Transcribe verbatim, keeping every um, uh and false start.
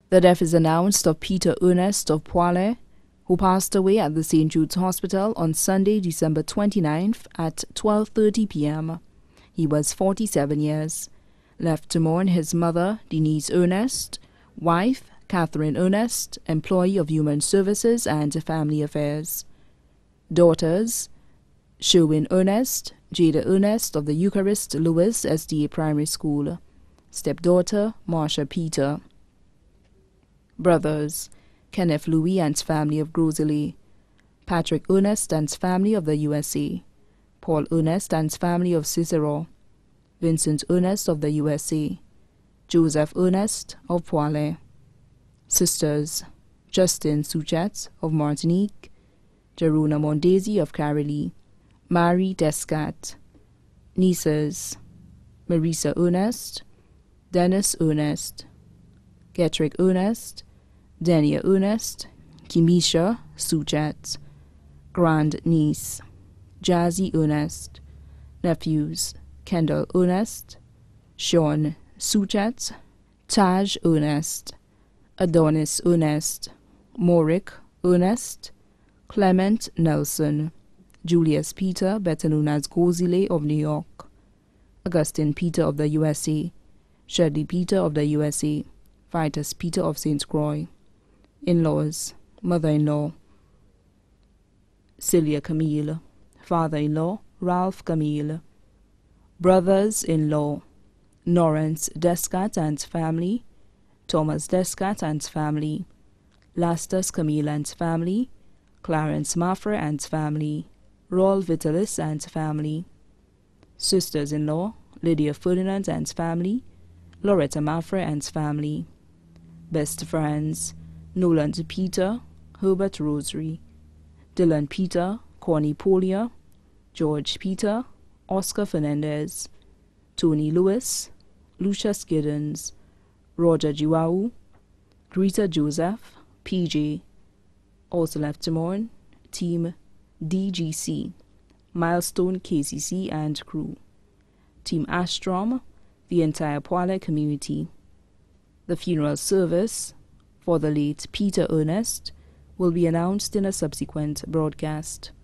The death is announced of Peter Ernest of Poile, who passed away at the Saint Jude's Hospital on Sunday, December twenty-ninth at twelve thirty p m He was forty-seven years. Left to mourn his mother, Denise Ernest, wife, Catherine Ernest, employee of Human Services and Family Affairs. Daughters, Sherwin Ernest, Jada Ernest of the Eucharist Lewis S D A Primary School. Stepdaughter, Marsha Peter. Brothers, Kenneth Louis and family of Grosley, Patrick Ernest and family of the U S A, Paul Ernest and family of Cicero, Vincent Ernest of the U S A, Joseph Ernest of Poile. Sisters, Justin Suchet of Martinique, Jerona Mondesi of Caroline, Marie Descat. Nieces, Marisa Ernest, Dennis Ernest, Getrick Ernest, Dania Ernest, Kimisha Suchet. Grand niece, Jazzy Ernest. Nephews, Kendall Ernest, Sean Suchet, Taj Ernest, Adonis Ernest, Morik Ernest, Clement Nelson, Julius Peter, better known as Gozile of New York, Augustine Peter of the U S A, Shirley Peter of the U S A, Vitus Peter of Saint Croix. In-laws, mother-in-law, Celia Camille, father-in-law, Ralph Camille. Brothers-in-law, Lawrence Descat and family, Thomas Descat and family, Lastus Camille and family, Clarence Maffre and family, Raul Vitalis and family. Sisters-in-law, Lydia Ferdinand and family, Loretta Maffre and family. Best friends, Noland Peter, Herbert Rosary, Dylan Peter, Connie Polia, George Peter, Oscar Fernandez, Tony Lewis, Lucius Giddens, Roger Giwau, Greta Joseph, P J. Also left to mourn, Team D G C, Milestone K C C and crew. Team Astrom, the entire Poile community. The funeral service for the late Peter Ernest will be announced in a subsequent broadcast.